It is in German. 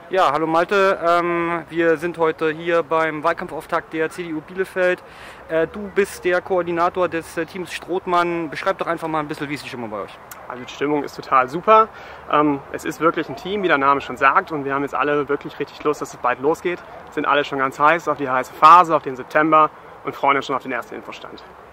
Ja, hallo Malte. Wir sind heute hier beim Wahlkampfauftakt der CDU Bielefeld. Du bist der Koordinator des Teams Strothmann. Beschreib doch einfach mal ein bisschen, wie ist die Stimmung bei euch? Also die Stimmung ist total super. Es ist wirklich ein Team, wie der Name schon sagt, und wir haben jetzt alle wirklich richtig Lust, dass es bald losgeht. Sind alle schon ganz heiß auf die heiße Phase, auf den September und freuen uns schon auf den ersten Infostand.